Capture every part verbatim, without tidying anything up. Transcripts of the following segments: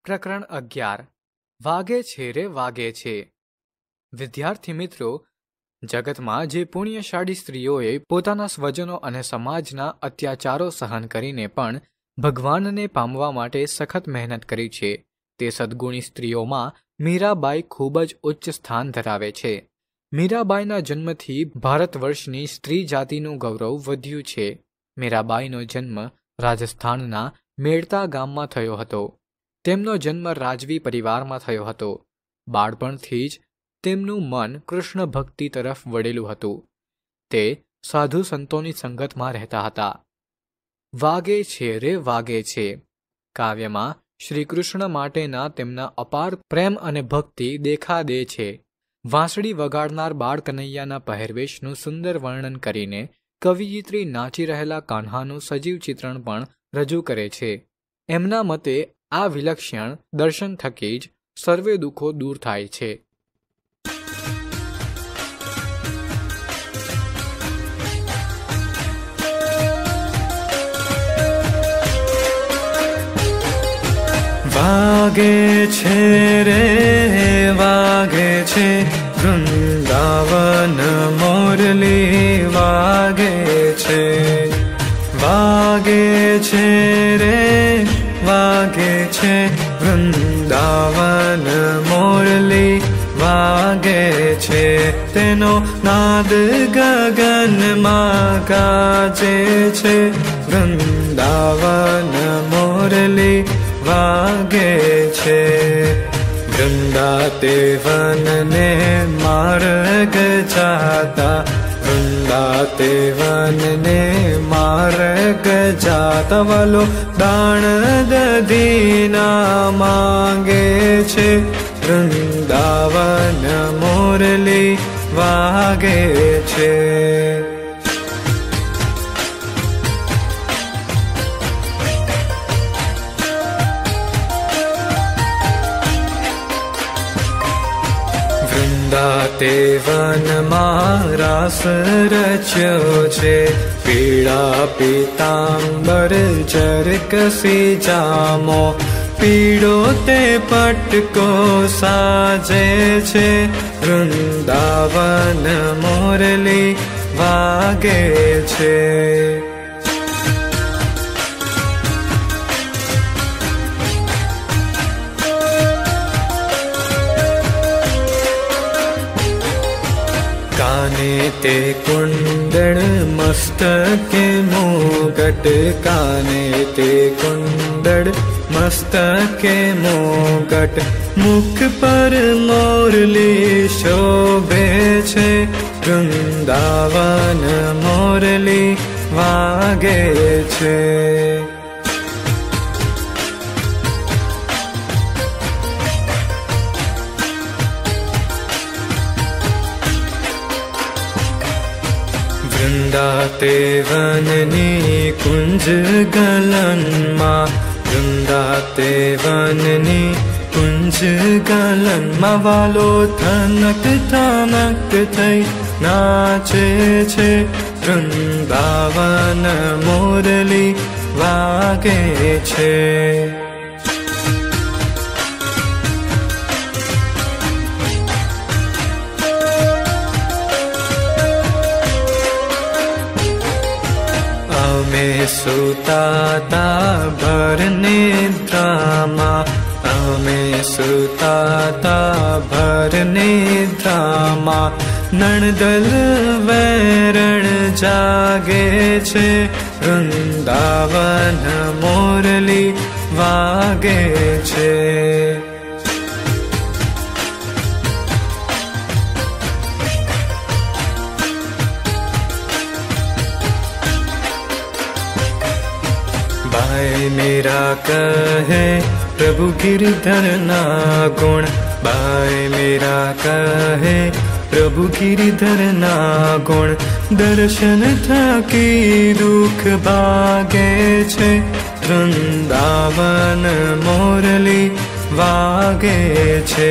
પ્રકરણ અગિયાર વાગે છે રે વાગે છે. વિદ્યાર્થી મિત્રો, જગતમાં જે પુણ્યશાળી સ્ત્રીઓએ પોતાના સ્વજનો અને સમાજના અત્યાચારો સહન કરીને પણ ભગવાનને પામવા માટે સખત મહેનત કરી છે, તે સદ્ગુણી સ્ત્રીઓમાં મીરાબાઈ ખૂબ જ ઉચ્ચ સ્થાન ધરાવે છે. મીરાબાઈના જન્મથી ભારત વર્ષની સ્ત્રી જાતિનું ગૌરવ વધ્યું છે. મીરાબાઈનો જન્મ રાજસ્થાનના મેળતા ગામમાં થયો હતો. તેમનો જન્મ રાજવી પરિવારમાં થયો હતો. બાળપણથી જ તેમનું મન કૃષ્ણ ભક્તિ તરફ વળેલું હતું. તે સાધુ સંતોની સંગતમાં રહેતા હતા. વાગે છે રે વાગે છે કાવ્યમાં શ્રી કૃષ્ણ માટેના તેમના અપાર પ્રેમ અને ભક્તિ દેખા દે છે. વાંસળી વગાડનાર બાળ કનૈયાના પહેરવેશનું સુંદર વર્ણન કરીને કવિયત્રી નાચી રહેલા કાન્હાનું સજીવ ચિત્રણ પણ રજૂ કરે છે. એમના મતે આ વિલક્ષણ દર્શન થકી જ સર્વે દુઃખો દૂર થાય છે. વાગે છે રે વાગે છે વૃંદાવન મોરલી વાગે છે. વાગે છે રે વાગે છે વૃંદાવન મોરલી વાગે છે. તેનો નાદ ગગનમાં ગાજે છે. વૃંદાવન મોરલી વાગે છે. વૃંદા તે વનને માર્ગ જાતા, વૃંદા તે વનને માર્ગ જાતા વાલો દાણ દધીના માંગે છે. વૃંદાવન મોરલી વાગે છે. વૃંદા તે વનમાં રાસ રચ્યો છે. પીળા પીતાંબર ચરકસી જામો, પીળો તે પટકો સાજે છે. વૃંદાવન મોરલી વાગે છે. કાને તે કુંડળ મસ્તકે મુગટ, કાને તે કુંડળ મસ્તકે મુગટ, મુખ પર મોરલી શોભે છે. વૃંદાવન મોરલી વાગે છે. વૃંદા તે વનની કુંજ ગલનમાં, વૃંદા તે વનની કુંજ ગલનમાં વાલો થનક થનક થઈ નાચે છે. વૃંદાવન મોરલી વાગે છે. અમે સુતાતા ભર નિદ્રામાં, અમે સુતાતા ભર નિદ્રામાં, નણદલ વેરણ જાગે છે. વૃંદાવન મોરલી વાગે છે. भाई मेरा कहे प्रभु गिरधर ना गुण, भाई मेरा कहे प्रभु गिरधर ना गुण, दर्शन थकी दुख भागे छे. वृंदावन मोरली वागे छे.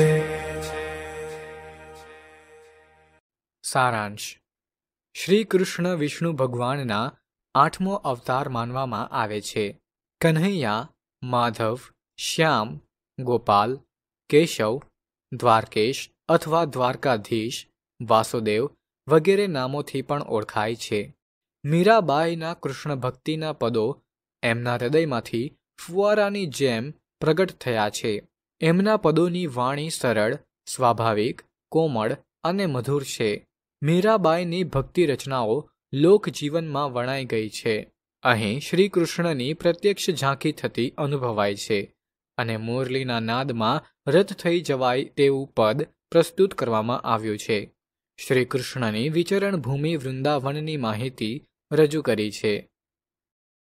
સારાંશ. શ્રી કૃષ્ણ વિષ્ણુ ભગવાનના આઠમો અવતાર માનવામાં આવે છે. કન્હૈયા, માધવ, શ્યામ, ગોપાલ, કેશવ, દ્વારકેશ અથવા દ્વારકાધીશ, વાસુદેવ વગેરે નામોથી પણ ઓળખાય છે. મીરાબાઈના કૃષ્ણ ભક્તિના પદો એમના હૃદયમાંથી ફુવારાની જેમ પ્રગટ થયા છે. એમના પદોની વાણી સરળ, સ્વાભાવિક, કોમળ અને મધુર છે. મીરાબાઈની ભક્તિ રચનાઓ લોકજીવનમાં વણાઈ ગઈ છે. અહીં શ્રી કૃષ્ણની પ્રત્યક્ષ ઝાંખી થતી અનુભવાય છે અને મુરલીના નાદમાં રત થઈ જવાય તેવું પદ પ્રસ્તુત કરવામાં આવ્યું છે. શ્રી કૃષ્ણની વિચરણ ભૂમિ વૃંદાવનની માહિતી રજૂ કરી છે.